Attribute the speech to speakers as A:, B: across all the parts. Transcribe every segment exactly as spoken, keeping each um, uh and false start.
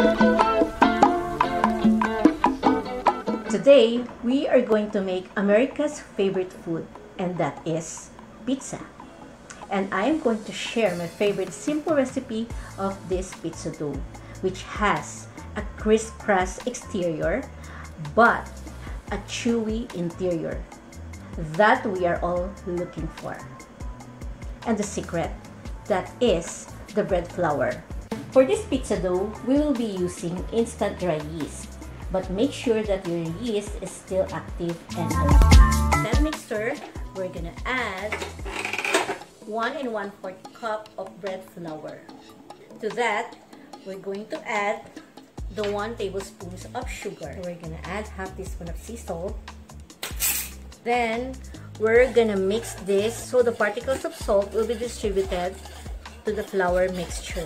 A: Today, we are going to make America's favorite food, and that is pizza. And I am going to share my favorite simple recipe of this pizza dough, which has a crisp crust exterior, but a chewy interior that we are all looking for. And the secret, that is the bread flour. For this pizza dough, we will be using instant dry yeast. But make sure that your yeast is still active and open. That mixture, we're gonna add one and one fourth cup of bread flour. To that, we're going to add the one tablespoon of sugar. We're gonna add half teaspoon of sea salt. Then we're gonna mix this so the particles of salt will be distributed to the flour mixture.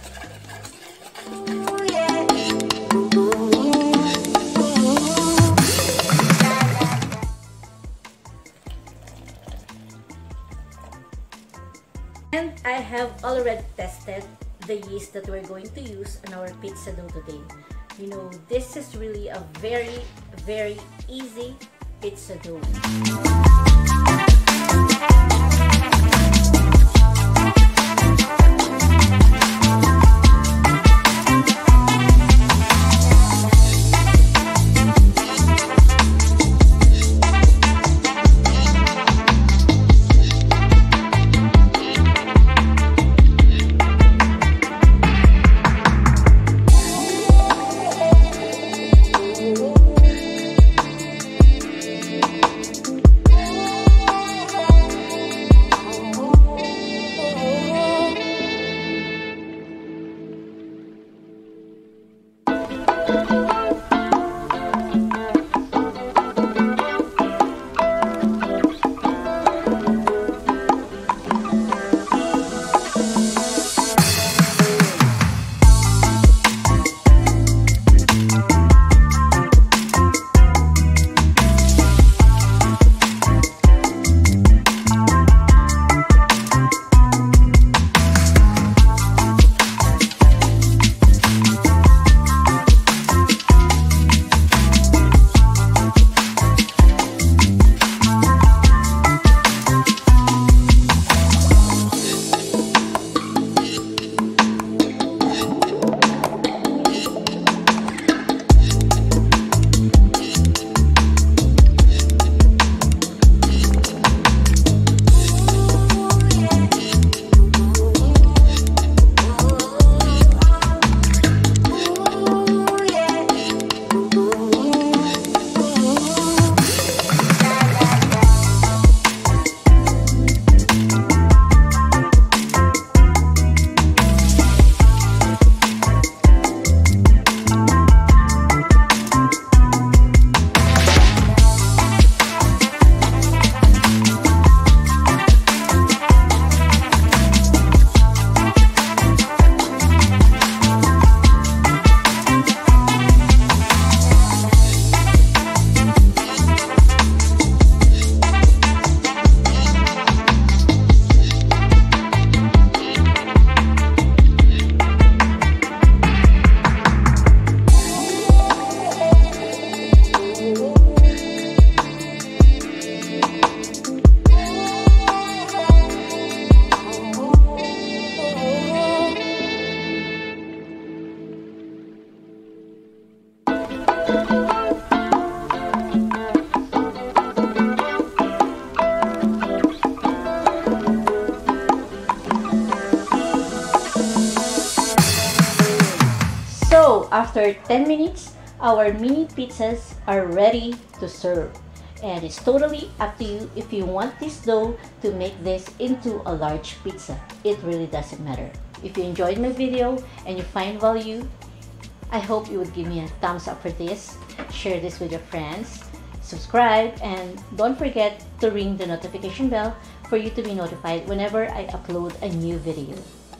A: And I have already tested the yeast that we're going to use on our pizza dough today. You know, this is really a very, very easy pizza dough. So, after ten minutes, our mini pizzas are ready to serve. And it's totally up to you if you want this dough to make this into a large pizza. It really doesn't matter. If you enjoyed my video and you find value, I hope you would give me a thumbs up for this. Share this with your friends. Subscribe, and don't forget to ring the notification bell for you to be notified whenever I upload a new video.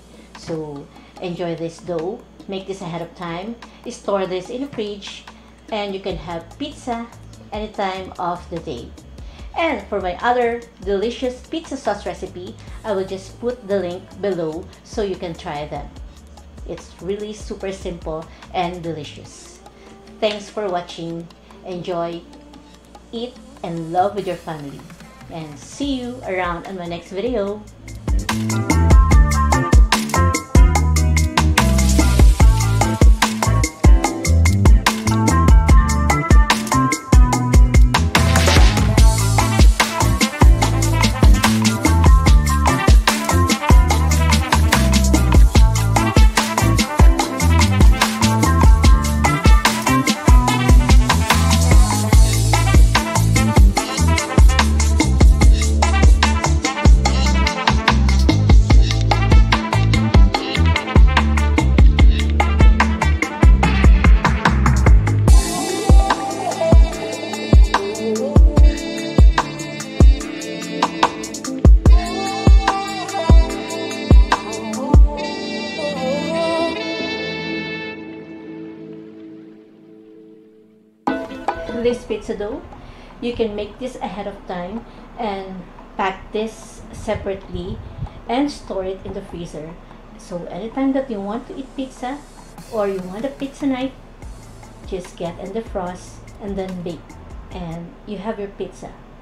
A: So, enjoy this dough. Make this ahead of time. Store this in the fridge, and you can have pizza any time of the day. And for my other delicious pizza sauce recipe, I will just put the link below so you can try them. It's really super simple and delicious. Thanks for watching. Enjoy, eat, and love with your family. And see you around on my next video. This pizza dough, you can make this ahead of time and pack this separately and store it in the freezer. So anytime that you want to eat pizza or you want a pizza night, just get in the frost and then bake and you have your pizza.